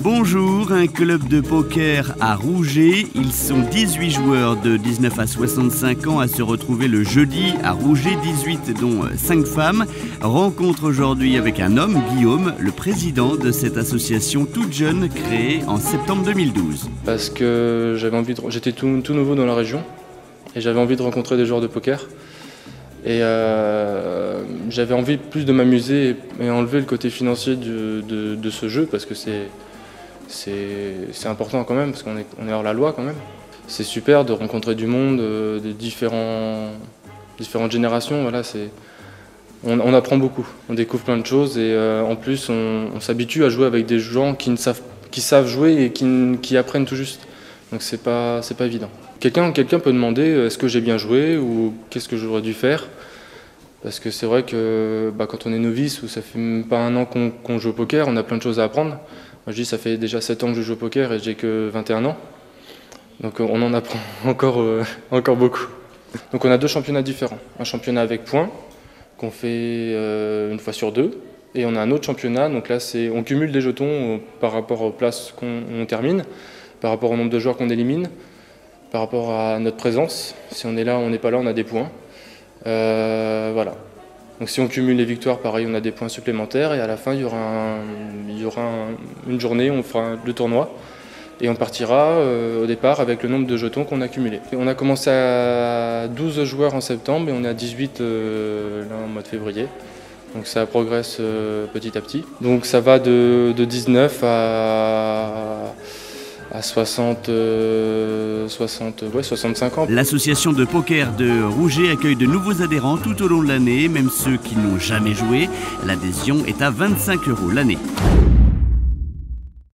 Bonjour, un club de poker à Rouget. Ils sont 18 joueurs de 19 à 65 ans à se retrouver le jeudi à Rouget, 18 dont 5 femmes. Rencontre aujourd'hui avec un homme, Guillaume, le président de cette association toute jeune créée en septembre 2012. Parce que j'étais tout nouveau dans la région et j'avais envie de rencontrer des joueurs de poker. Et j'avais envie plus de m'amuser et enlever le côté financier de ce jeu parce que c'est important quand même, parce qu'on est hors la loi quand même. C'est super de rencontrer du monde, de différentes générations. Voilà, on apprend beaucoup, on découvre plein de choses et en plus on s'habitue à jouer avec des gens qui savent jouer et qui apprennent tout juste. Donc c'est pas évident. Quelqu'un peut demander est-ce que j'ai bien joué ou qu'est-ce que j'aurais dû faire. Parce que c'est vrai que quand on est novice ou ça fait même pas un an qu'on joue au poker, on a plein de choses à apprendre. Moi je dis ça fait déjà 7 ans que je joue au poker et j'ai que 21 ans. Donc on en apprend encore beaucoup. Donc on a 2 championnats différents. Un championnat avec points qu'on fait une fois sur 2. Et on a un autre championnat, donc là on cumule des jetons par rapport aux places qu'on termine, par rapport au nombre de joueurs qu'on élimine, par rapport à notre présence. Si on est là, on n'est pas là, on a des points. Voilà. Donc si on cumule les victoires, pareil, on a des points supplémentaires. Et à la fin, il y aura une journée où on fera le tournoi. Et on partira au départ avec le nombre de jetons qu'on a cumulés. On a commencé à 12 joueurs en septembre et on est à 18 là, en mois de février. Donc ça progresse petit à petit. Donc ça va de 19 à 65 ans. L'association de poker de Rouget accueille de nouveaux adhérents tout au long de l'année, même ceux qui n'ont jamais joué. L'adhésion est à 25 € l'année.